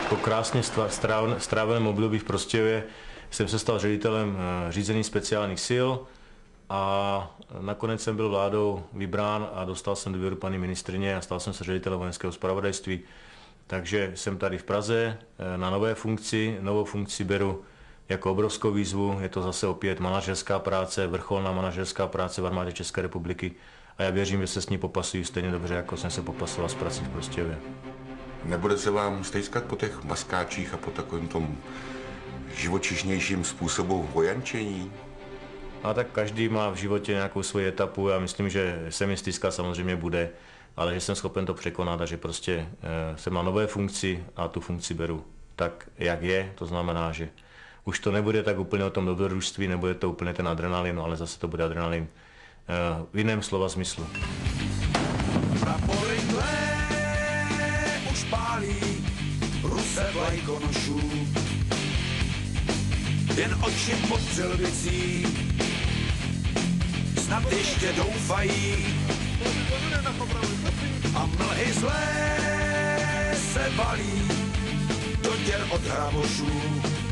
Po krásně stráveném období v Prostějově jsem se stal ředitelem řízení speciálních sil a nakonec jsem byl vládou vybrán a dostal jsem důvěru paní ministryně a stal jsem se ředitelem vojenského zpravodajství. Takže jsem tady v Praze na nové funkci. Novou funkci beru jako obrovskou výzvu. Je to zase opět manažerská práce, vrcholná manažerská práce v armádě České republiky a já věřím, že se s ní popasuju stejně dobře, jako jsem se popasoval s prací v Prostějově. Nebude se vám stejskat po těch maskáčích a po takovém tom živočišnějším způsobu vojančení? A tak každý má v životě nějakou svoji etapu. Já myslím, že se mi stýskat samozřejmě bude, ale že jsem schopen to překonat a že prostě jsem na nové funkci a tu funkci beru tak, jak je. To znamená, že už to nebude tak úplně o tom dobrodružství, nebude to úplně ten adrenalin, ale zase to bude adrenalin v jiném slova smyslu. Prapory už pálí, ruse vlajkonošů, jen oči pod přilbicí, snad ještě doufají a mlhy zlé se valí do děr od hrabošů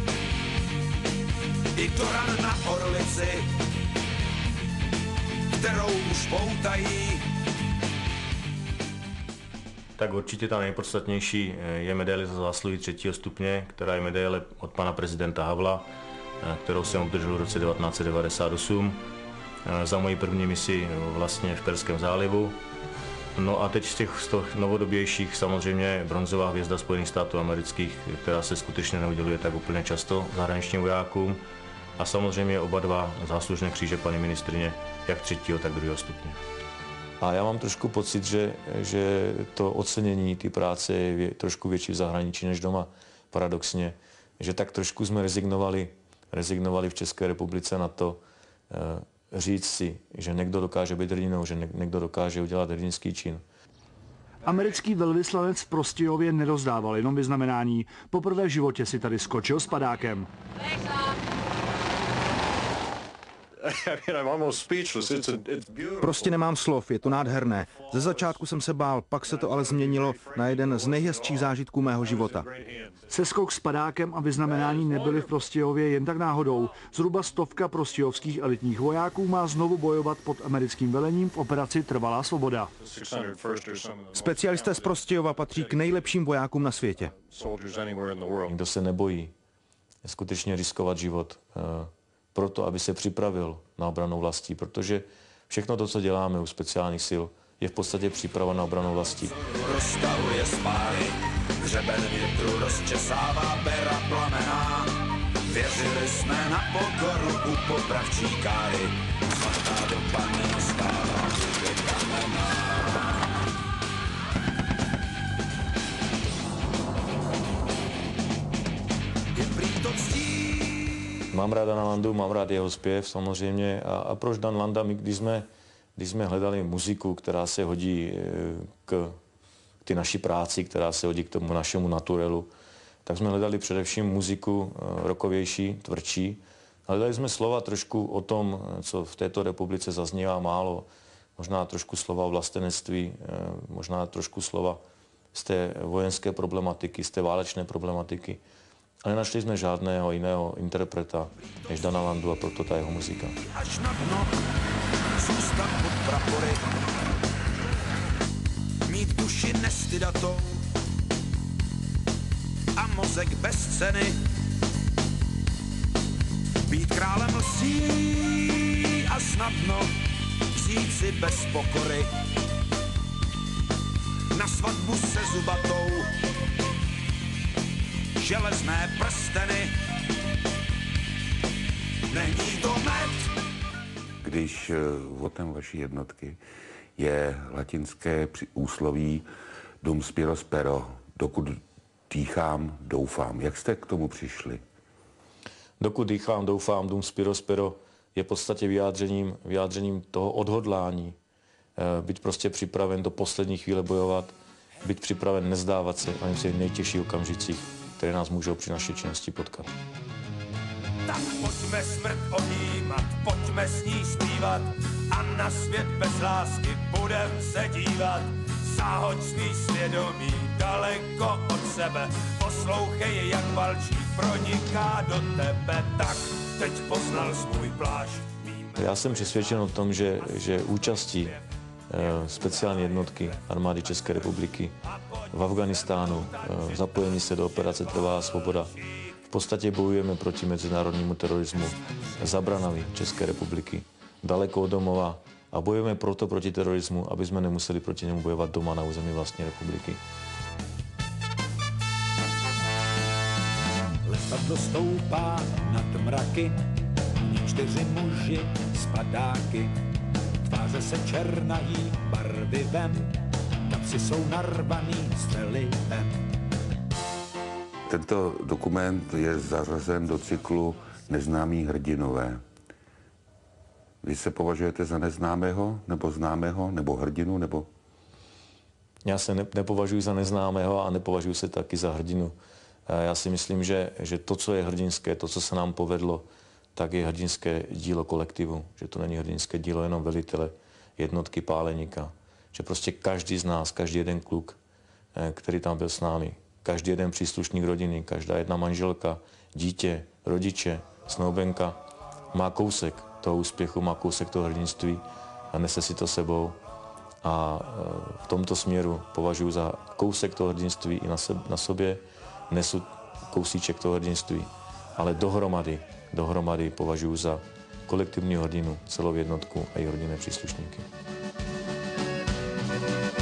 i do ran na orlici, kterou už poutají. Tak určitě ta nejpodstatnější je medaile za zásluhy 3. stupně, která je medaile od pana prezidenta Havla, kterou jsem obdržel v roce 1998 za moji první misi vlastně v Perském zálivu. No a teď z těch novodobějších samozřejmě bronzová hvězda Spojených států amerických, která se skutečně neuděluje tak úplně často zahraničním vojákům. A samozřejmě oba dva záslužné kříže paní ministryně, jak 3. tak 2. stupně. A já mám trošku pocit, že to ocenění té práce je trošku větší v zahraničí než doma, paradoxně. Že tak trošku jsme rezignovali v České republice na to říct si, že někdo dokáže být hrdinou, že někdo dokáže udělat hrdinský čin. Americký velvyslanec v Prostějově nerozdával jenom vyznamenání. Poprvé v životě si tady skočil s padákem. Prostě nemám slov, je to nádherné. Ze začátku jsem se bál, pak se to ale změnilo na jeden z nejhezčích zážitků mého života. Seskok s padákem a vyznamenání nebyly v Prostějově jen tak náhodou. Zhruba 100 prostějovských elitních vojáků má znovu bojovat pod americkým velením v operaci Trvalá svoboda. Specialisté z Prostějova patří k nejlepším vojákům na světě. Nikdo se nebojí skutečně riskovat život proto, aby se připravil na obranu vlastí, protože všechno to, co děláme u speciálních sil, je v podstatě příprava na obranu vlastí. Roztahuje spáry, hřeben větru rozčesává pera plamená. Věřili jsme na pokoru u popravčí káry, svatá doba nenastává, bude kamená. Je prý to ctí. Mám ráda Dan Landu, mám rád jeho zpěv samozřejmě. A proč Dan Landa? My, když jsme hledali muziku, která se hodí k ty naší práci, která se hodí k tomu našemu naturelu, tak jsme hledali především muziku rockovější, tvrdší. Hledali jsme slova trošku o tom, co v této republice zaznívá málo. Možná trošku slova o vlastenectví, možná trošku slova z té vojenské problematiky, z té válečné problematiky. Ale nenašli jsme žádného jiného interpreta než Dana Landu a proto ta jeho muzika. Až na dno, zůstat pod prapory, mít duši nestydatou a mozek bez ceny, být králem lsí a snadno vzít si bez pokory na svatbu se zubatou, železné prsteny, není to med. Když vodem vaší jednotky je latinské úsloví dum spiro spero, dokud dýchám, doufám. Jak jste k tomu přišli? Dokud dýchám, doufám, dum spiro spero je v podstatě vyjádřením toho odhodlání. Být prostě připraven do poslední chvíle bojovat, být připraven nezdávat se ani v těch nejtěžších okamžicích, které nás můžou při naší činnosti potkat. Tak pojďme smrt ohýmat, pojďme s ní zpívat a na svět bez lásky budem se dívat. Zahoď svý svědomí daleko od sebe. Poslouchej, jak valčík proniká do tebe, tak teď poznal svůj plášť. Já jsem přesvědčen o tom, že účastí speciální jednotky armády České republiky v Afghánistánu, zapojení se do operace Trvalá svoboda, v podstatě bojujeme proti mezinárodnímu terorismu za branami České republiky, daleko od domova, a bojujeme proto proti terorismu, aby jsme nemuseli proti němu bojovat doma na území vlastní republiky. Letadlo stoupá nad mraky, 4 muži s padáky, tváře se černají barvivem, kapsy jsou narvaný střelivem. Tento dokument je zařazen do cyklu Neznámí hrdinové. Vy se považujete za neznámého, nebo známého, nebo hrdinu, nebo? Já se nepovažuji za neznámého a nepovažuji se taky za hrdinu. Já si myslím, že to, co je hrdinské, to, co se nám povedlo, tak je hrdinské dílo kolektivu. Že to není hrdinské dílo jenom velitele jednotky Páleníka. Že prostě každý z nás, každý jeden kluk, který tam byl s námi, každý jeden příslušník rodiny, každá jedna manželka, dítě, rodiče, snoubenka má kousek toho úspěchu, má kousek toho hrdinství a nese si to sebou. A v tomto směru považuji za kousek toho hrdinství i na sobě nesu kousíček toho hrdinství, ale dohromady považuji za kolektivní hrdinu celou jednotku a její rodinné příslušníky.